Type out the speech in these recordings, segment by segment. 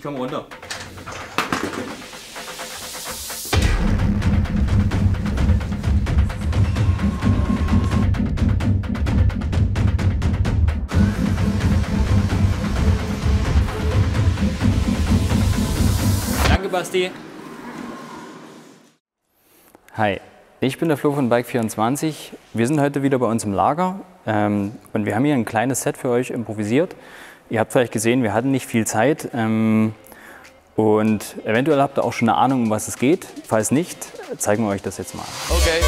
komm runter. Danke, Basti. Hi, ich bin der Flo von Bike24. Wir sind heute wieder bei uns im Lager und wir haben hier ein kleines Set für euch improvisiert. Ihr habt vielleicht gesehen, wir hatten nicht viel Zeit und eventuell habt ihr auch schon eine Ahnung, um was es geht. Falls nicht, zeigen wir euch das jetzt mal. Okay.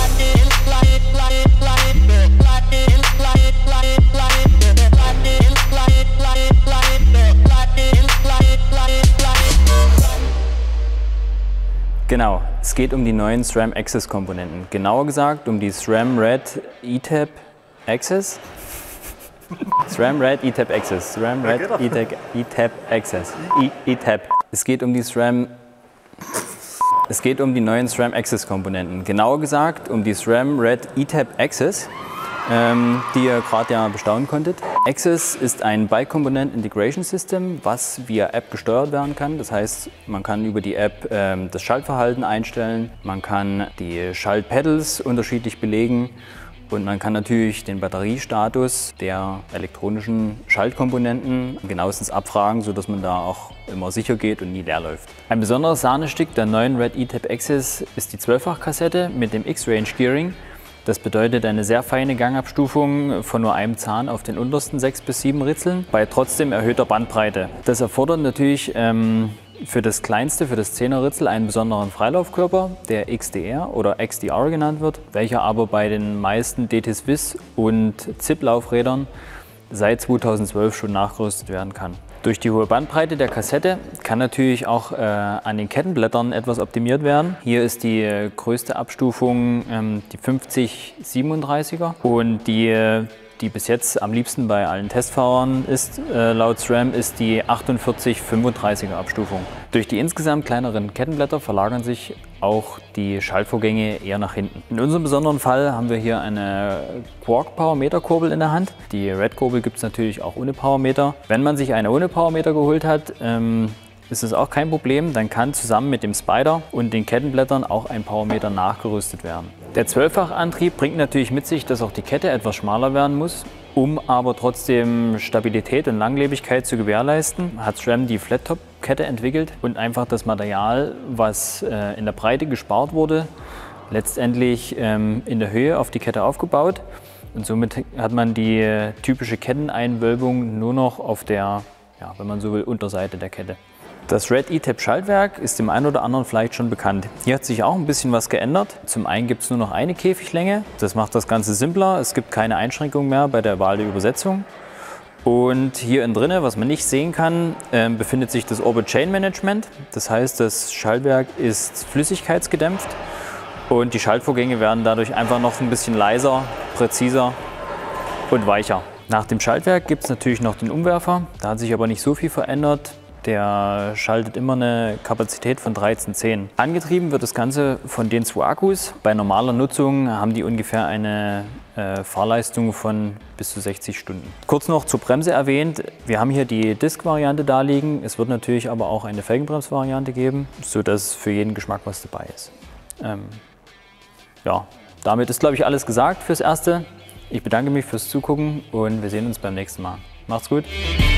Genau, es geht um die neuen SRAM Access Komponenten. Genauer gesagt um die SRAM Red ETAP Access. SRAM Red ETAP Access. SRAM Red ETAP Access. ETAP. Es geht um die neuen SRAM Access Komponenten. Genauer gesagt um die SRAM Red ETAP Access, die ihr gerade ja bestaunen konntet. Access ist ein Bike Component Integration System, was via App gesteuert werden kann. Das heißt, man kann über die App das Schaltverhalten einstellen, man kann die Schaltpedals unterschiedlich belegen und man kann natürlich den Batteriestatus der elektronischen Schaltkomponenten genauestens abfragen, sodass man da auch immer sicher geht und nie leer läuft. Ein besonderes Sahnestück der neuen Red ETAP Access ist die 12-fach-Kassette mit dem X-Range Gearing. Das bedeutet eine sehr feine Gangabstufung von nur einem Zahn auf den untersten 6 bis 7 Ritzeln bei trotzdem erhöhter Bandbreite. Das erfordert natürlich für das kleinste, für das 10er Ritzel einen besonderen Freilaufkörper, der XDR oder XDR genannt wird, welcher aber bei den meisten DT-Swiss und ZIP-Laufrädern seit 2012 schon nachgerüstet werden kann. Durch die hohe Bandbreite der Kassette kann natürlich auch an den Kettenblättern etwas optimiert werden. Hier ist die größte Abstufung die 5037er und die bis jetzt am liebsten bei allen Testfahrern ist, laut SRAM, ist die 4835er Abstufung. Durch die insgesamt kleineren Kettenblätter verlagern sich auch die Schaltvorgänge eher nach hinten. In unserem besonderen Fall haben wir hier eine Quark Powermeter Kurbel in der Hand. Die Red Kurbel gibt es natürlich auch ohne Powermeter. Wenn man sich eine ohne Powermeter geholt hat, ist es auch kein Problem. Dann kann zusammen mit dem Spider und den Kettenblättern auch ein Powermeter nachgerüstet werden. Der 12-fach-Antrieb bringt natürlich mit sich, dass auch die Kette etwas schmaler werden muss. Um aber trotzdem Stabilität und Langlebigkeit zu gewährleisten, hat SRAM die Flat-Top-Kette entwickelt und einfach das Material, was in der Breite gespart wurde, letztendlich in der Höhe auf die Kette aufgebaut. Und somit hat man die typische Ketteneinwölbung nur noch auf der, ja, wenn man so will, Unterseite der Kette. Das Red ETAP Schaltwerk ist dem einen oder anderen vielleicht schon bekannt. Hier hat sich auch ein bisschen was geändert. Zum einen gibt es nur noch eine Käfiglänge. Das macht das Ganze simpler. Es gibt keine Einschränkung mehr bei der Wahl der Übersetzung. Und hier innen drinne, was man nicht sehen kann, befindet sich das Orbit Chain Management. Das heißt, das Schaltwerk ist flüssigkeitsgedämpft und die Schaltvorgänge werden dadurch einfach noch ein bisschen leiser, präziser und weicher. Nach dem Schaltwerk gibt es natürlich noch den Umwerfer. Da hat sich aber nicht so viel verändert. Der schaltet immer eine Kapazität von 1310. Angetrieben wird das Ganze von den 2 Akkus. Bei normaler Nutzung haben die ungefähr eine Fahrleistung von bis zu 60 Stunden. Kurz noch zur Bremse erwähnt. Wir haben hier die Disc-Variante da liegen. Es wird natürlich aber auch eine Felgenbremsvariante geben, sodass für jeden Geschmack was dabei ist. Ja, damit ist, glaube ich, alles gesagt fürs Erste. Ich bedanke mich fürs Zugucken und wir sehen uns beim nächsten Mal. Macht's gut!